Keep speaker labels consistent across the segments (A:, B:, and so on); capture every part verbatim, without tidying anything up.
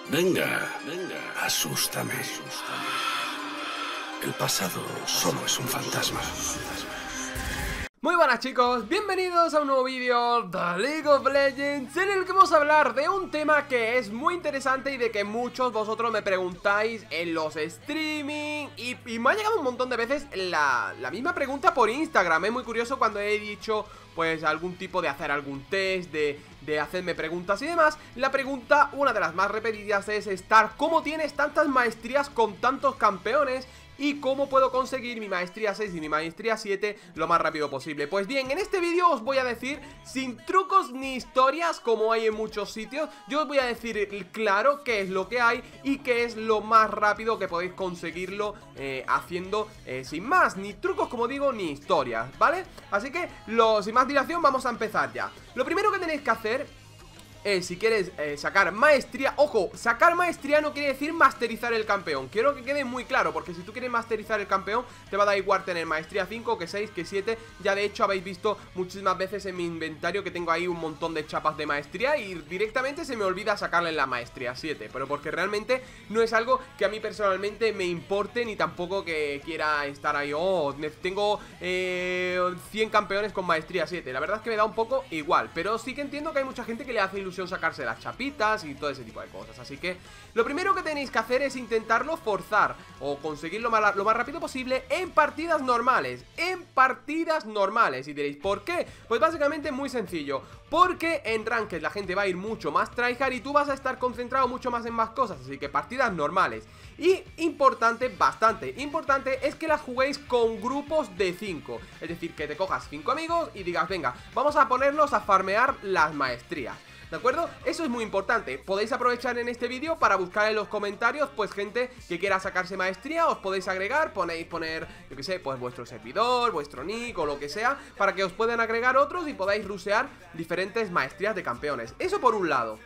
A: Venga, venga, asústame. El pasado solo es un fantasma.
B: Muy buenas chicos, bienvenidos a un nuevo vídeo de League of Legends en el que vamos a hablar de un tema que es muy interesante y de que muchos vosotros me preguntáis en los streaming y, y me ha llegado un montón de veces la, la misma pregunta por Instagram. Es muy curioso cuando he dicho pues algún tipo de hacer algún test, de, de hacerme preguntas y demás. La pregunta, una de las más repetidas es Star, ¿cómo tienes tantas maestrías con tantos campeones? ¿Y cómo puedo conseguir mi maestría seis y mi maestría siete lo más rápido posible? Pues bien, en este vídeo os voy a decir, sin trucos ni historias como hay en muchos sitios, yo os voy a decir claro qué es lo que hay y qué es lo más rápido que podéis conseguirlo eh, haciendo eh, sin más, ni trucos como digo, ni historias, ¿vale? Así que, lo, sin más dilación, vamos a empezar ya. Lo primero que tenéis que hacer Eh, si quieres eh, sacar maestría, ojo, sacar maestría no quiere decir masterizar el campeón. Quiero que quede muy claro, porque si tú quieres masterizar el campeón, te va a dar igual tener maestría cinco, que seis, que siete. Ya de hecho habéis visto muchísimas veces en mi inventario que tengo ahí un montón de chapas de maestría y directamente se me olvida sacarle la maestría siete. Pero porque realmente no es algo que a mí personalmente me importe, ni tampoco que quiera estar ahí, oh, tengo eh, cien campeones con maestría siete. La verdad es que me da un poco igual, pero sí que entiendo que hay mucha gente que le hace ilusión sacarse las chapitas y todo ese tipo de cosas. Así que lo primero que tenéis que hacer es intentarlo forzar o conseguirlo lo más, lo más rápido posible en partidas normales. En partidas normales. Y diréis, ¿por qué? Pues básicamente muy sencillo. Porque en Ranked la gente va a ir mucho más tryhard y tú vas a estar concentrado mucho más en más cosas. Así que partidas normales. Y importante, bastante importante, es que las juguéis con grupos de cinco. Es decir, que te cojas cinco amigos y digas, venga, vamos a ponernos a farmear las maestrías. ¿De acuerdo? Eso es muy importante. Podéis aprovechar en este vídeo para buscar en los comentarios pues gente que quiera sacarse maestría. Os podéis agregar, ponéis poner, yo que sé, pues vuestro servidor, vuestro nick o lo que sea, para que os puedan agregar otros y podáis rusear diferentes maestrías de campeones. Eso por un lado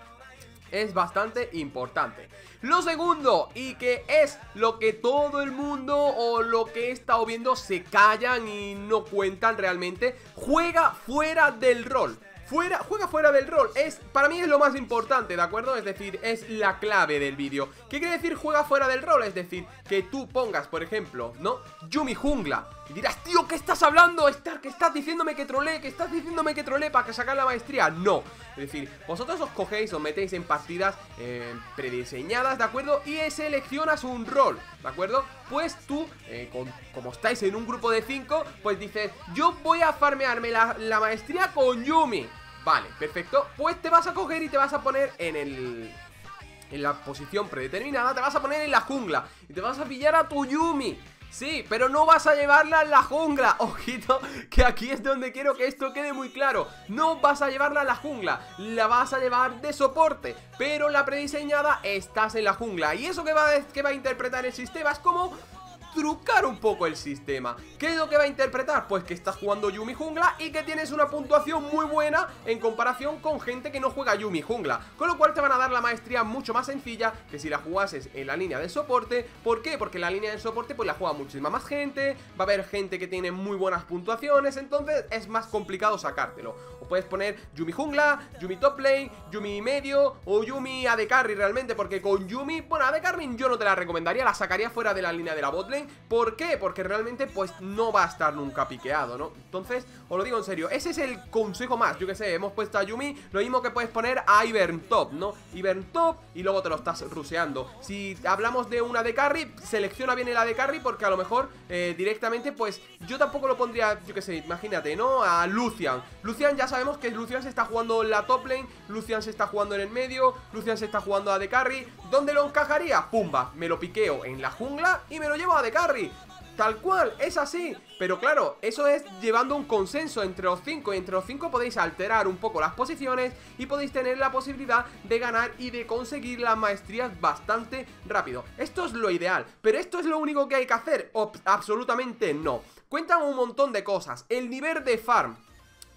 B: es bastante importante. Lo segundo, y que es lo que todo el mundo o lo que he estado viendo se callan y no cuentan realmente, juega fuera del rol. Fuera, juega fuera del rol, es, para mí es lo más importante, ¿de acuerdo? Es decir, es la clave del vídeo. ¿Qué quiere decir juega fuera del rol? Es decir, que tú pongas, por ejemplo, ¿no? Yuumi jungla. Y dirás, tío, ¿qué estás hablando? Star, ¿qué estás diciéndome que trolee? ¿Qué estás diciéndome que trolee para que sacar la maestría? No. Es decir, vosotros os cogéis, os metéis en partidas eh, prediseñadas, ¿de acuerdo? Y seleccionas un rol, ¿de acuerdo? Pues tú, eh, con, como estáis en un grupo de cinco, pues dices, yo voy a farmearme la, la maestría con Yuumi. Vale, perfecto. Pues te vas a coger y te vas a poner en el... en la posición predeterminada, te vas a poner en la jungla y te vas a pillar a tu Yuumi. Sí, pero no vas a llevarla en la jungla. Ojito, que aquí es donde quiero que esto quede muy claro. No vas a llevarla a la jungla, la vas a llevar de soporte. Pero la prediseñada estás en la jungla. Y eso que va, que va a interpretar el sistema es como trucar un poco el sistema. ¿Qué es lo que va a interpretar? Pues que estás jugando Yuumi jungla y que tienes una puntuación muy buena en comparación con gente que no juega Yuumi jungla, con lo cual te van a dar la maestría mucho más sencilla que si la jugases en la línea de soporte. ¿Por qué? Porque la línea de soporte pues la juega muchísima más gente, va a haber gente que tiene muy buenas puntuaciones, entonces es más complicado sacártelo. O puedes poner Yuumi jungla, Yuumi top lane, Yuumi medio o Yuumi A D carry realmente, porque con Yuumi, bueno, A D carry yo no te la recomendaría, la sacaría fuera de la línea de la bot lane. ¿Por qué? Porque realmente pues no va a estar nunca piqueado, ¿no? Entonces, os lo digo en serio, ese es el consejo más. Yo que sé, hemos puesto a Yuumi, lo mismo que puedes poner a Ivern top, ¿no? Ivern top y luego te lo estás ruseando. Si hablamos de una A D carry, selecciona bien el A D carry, porque a lo mejor eh, directamente pues yo tampoco lo pondría, yo que sé, imagínate, ¿no? A Lucian. Lucian ya sabemos que Lucian se está jugando en la top lane, Lucian se está jugando en el medio, Lucian se está jugando a A D carry. ¿Dónde lo encajaría? Pumba, me lo piqueo en la jungla y me lo llevo a A D carry. Tal cual, es así. Pero claro, eso es llevando un consenso entre los cinco. Y entre los cinco podéis alterar un poco las posiciones y podéis tener la posibilidad de ganar y de conseguir las maestrías bastante rápido. Esto es lo ideal, pero ¿esto es lo único que hay que hacer? Ob- absolutamente no. Cuentan un montón de cosas. El nivel de farm.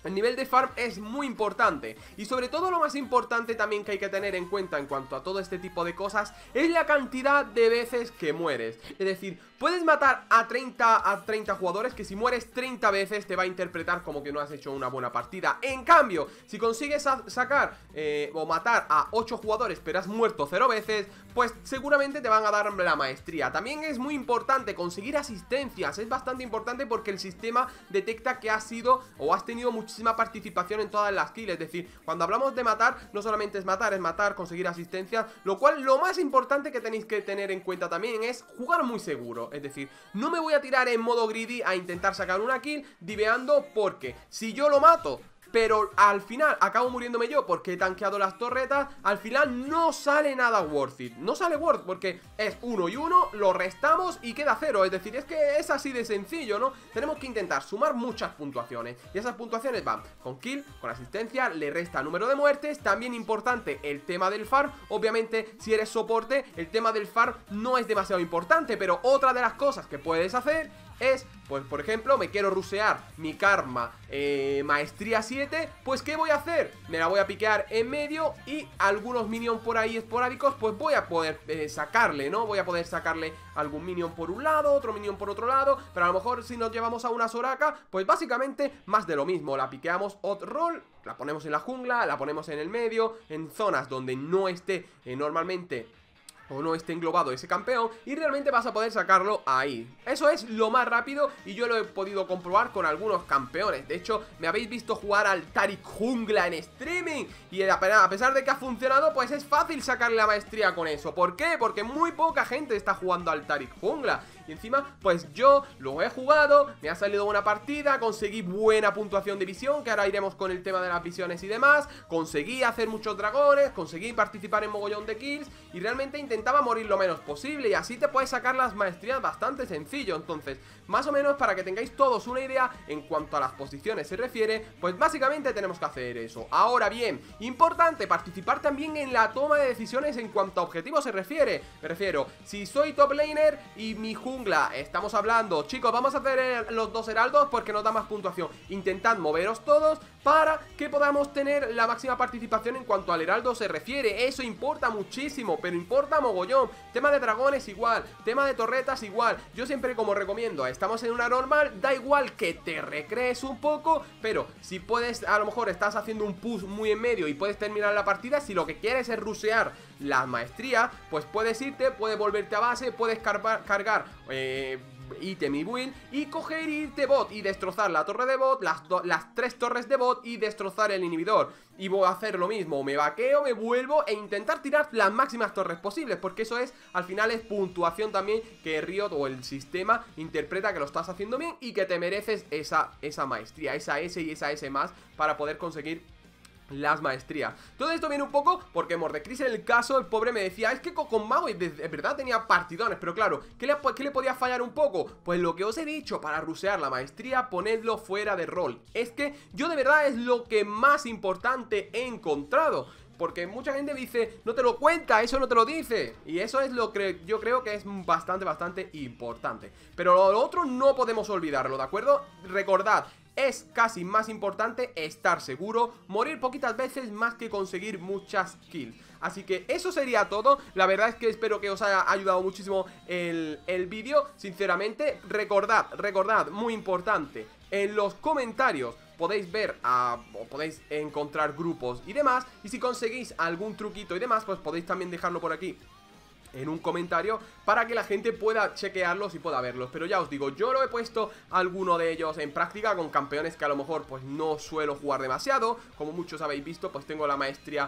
B: El nivel de farm es muy importante y sobre todo lo más importante también que hay que tener en cuenta en cuanto a todo este tipo de cosas es la cantidad de veces que mueres. Es decir, puedes matar a treinta, a treinta jugadores que si mueres treinta veces te va a interpretar como que no has hecho una buena partida. En cambio, si consigues sacar eh, o matar a ocho jugadores pero has muerto cero veces, pues seguramente te van a dar la maestría. También es muy importante conseguir asistencias, es bastante importante porque el sistema detecta que has sido o has tenido muchísimas participación en todas las kills. Es decir, cuando hablamos de matar, no solamente es matar, es matar, conseguir asistencia. Lo cual, lo más importante que tenéis que tener en cuenta también es jugar muy seguro. Es decir, no me voy a tirar en modo greedy a intentar sacar una kill diveando, porque si yo lo mato pero al final acabo muriéndome yo porque he tanqueado las torretas, al final no sale nada worth it. No sale worth porque es uno y uno, lo restamos y queda cero. Es decir, es que es así de sencillo, ¿no? Tenemos que intentar sumar muchas puntuaciones y esas puntuaciones van con kill, con asistencia, le resta número de muertes. También importante el tema del farm. Obviamente si eres soporte, el tema del farm no es demasiado importante, pero otra de las cosas que puedes hacer es, pues por ejemplo, me quiero rusear mi karma eh, maestría siete, pues ¿qué voy a hacer? Me la voy a piquear en medio y algunos minions por ahí esporádicos pues voy a poder eh, sacarle, ¿no? Voy a poder sacarle algún minion por un lado, otro minion por otro lado, pero a lo mejor si nos llevamos a una Soraka, pues básicamente más de lo mismo, la piqueamos odd roll, la ponemos en la jungla, la ponemos en el medio, en zonas donde no esté eh, normalmente o no esté englobado ese campeón y realmente vas a poder sacarlo ahí. Eso es lo más rápido y yo lo he podido comprobar con algunos campeones. De hecho, me habéis visto jugar al Taric jungla en streaming y a pesar de que ha funcionado, pues es fácil sacarle la maestría con eso. ¿Por qué? Porque muy poca gente está jugando al Taric jungla. Y encima, pues yo lo he jugado, me ha salido una partida, conseguí buena puntuación de visión, que ahora iremos con el tema de las visiones y demás. Conseguí hacer muchos dragones, conseguí participar en mogollón de kills y realmente intentaba morir lo menos posible. Y así te puedes sacar las maestrías bastante sencillo. Entonces, más o menos para que tengáis todos una idea en cuanto a las posiciones se refiere, pues básicamente tenemos que hacer eso. Ahora bien, importante participar también en la toma de decisiones en cuanto a objetivos se refiere. Me refiero, si soy top laner y mi jungla estamos hablando, chicos, vamos a hacer los dos heraldos porque nos da más puntuación. Intentad moveros todos para que podamos tener la máxima participación en cuanto al heraldo se refiere. Eso importa muchísimo, pero importa mogollón. Tema de dragones igual, tema de torretas igual. Yo siempre como recomiendo, estamos en una normal, da igual que te recrees un poco, pero si puedes, a lo mejor estás haciendo un push muy en medio y puedes terminar la partida, si lo que quieres es rushear la maestría, pues puedes irte, puedes volverte a base, puedes cargar, cargar eh, ítem y build y coger y irte bot y destrozar la torre de bot, las, las tres torres de bot y destrozar el inhibidor. Y voy a hacer lo mismo, me vaqueo, me vuelvo e intentar tirar las máximas torres posibles, porque eso es, al final es puntuación también que Riot o el sistema interpreta que lo estás haciendo bien y que te mereces esa, esa maestría, esa S y esa S más para poder conseguir las maestrías. Todo esto viene un poco porque Mordekaiser, en el caso, el pobre me decía, es que con Mago de, de verdad tenía partidones, pero claro, ¿qué le, ¿qué le podía fallar un poco? Pues lo que os he dicho, para rusear la maestría, ponedlo fuera de rol. Es que yo de verdad es lo que más importante he encontrado. Porque mucha gente dice, no te lo cuenta, eso no te lo dice. Y eso es lo que yo creo que es bastante, bastante importante. Pero lo otro no podemos olvidarlo, ¿de acuerdo? Recordad, es casi más importante estar seguro, morir poquitas veces más que conseguir muchas kills. Así que eso sería todo. La verdad es que espero que os haya ayudado muchísimo el, el vídeo. Sinceramente, recordad, recordad, muy importante, en los comentarios podéis ver a, o podéis encontrar grupos y demás. Y si conseguís algún truquito y demás, pues podéis también dejarlo por aquí en un comentario para que la gente pueda chequearlos y pueda verlos. Pero ya os digo, yo lo he puesto alguno de ellos en práctica con campeones que a lo mejor pues no suelo jugar demasiado. Como muchos habéis visto, pues tengo la maestría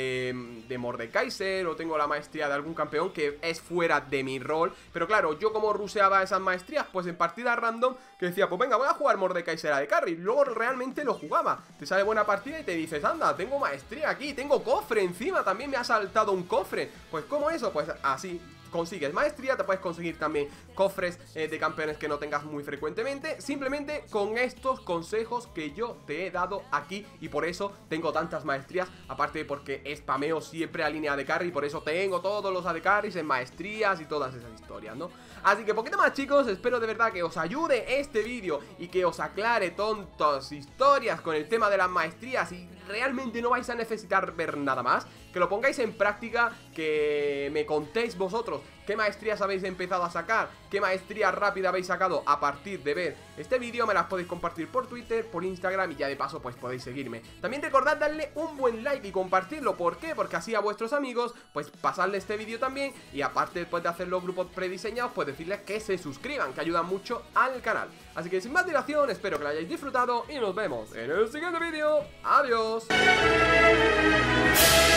B: de, de Mordekaiser o tengo la maestría de algún campeón que es fuera de mi rol. Pero claro, yo como ruseaba esas maestrías, pues en partidas random que decía, pues venga, voy a jugar Mordekaiser de carry. Luego realmente lo jugaba. Te sale buena partida y te dices, anda, tengo maestría aquí, tengo cofre encima, también me ha saltado un cofre. Pues ¿cómo eso? Pues así, consigues maestría, te puedes conseguir también cofres eh, de campeones que no tengas muy frecuentemente, simplemente con estos consejos que yo te he dado aquí, y por eso tengo tantas maestrías, aparte porque spameo siempre a línea de carry, por eso tengo todos los A D carries en maestrías y todas esas historias, ¿no? Así que poquito más, chicos, espero de verdad que os ayude este vídeo y que os aclare tontas historias con el tema de las maestrías y realmente no vais a necesitar ver nada más, que lo pongáis en práctica, que me contéis vosotros qué maestrías habéis empezado a sacar, qué maestría rápida habéis sacado a partir de ver este vídeo. Me las podéis compartir por Twitter, por Instagram y ya de paso pues podéis seguirme. También recordad darle un buen like y compartirlo. ¿Por qué? Porque así a vuestros amigos pues pasarle este vídeo también, y aparte después de hacer los grupos prediseñados pues decirles que se suscriban, que ayuda mucho al canal. Así que sin más dilación, espero que lo hayáis disfrutado y nos vemos en el siguiente vídeo. Adiós.